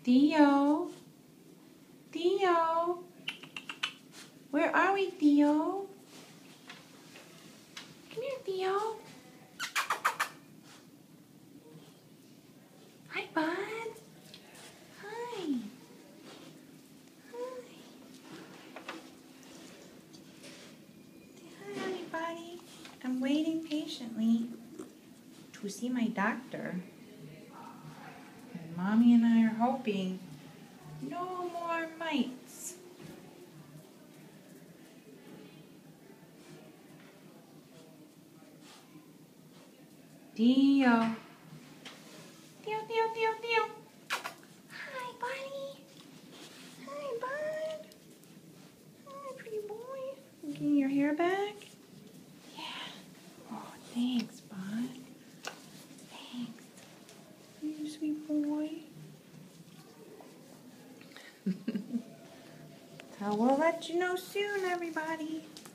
Theo? Theo? Where are we, Theo? Come here, Theo. Hi, bud. Hi. Hi. Say hi, everybody. I'm waiting patiently to see my doctor. And Mommy and I are hoping no more mites. Theo. Theo. Hi, buddy. Hi, bud. Hi, pretty boy. You getting your hair back? Yeah. Oh, thanks, bud. Thanks. You sweet boy. So we'll let you know soon, everybody.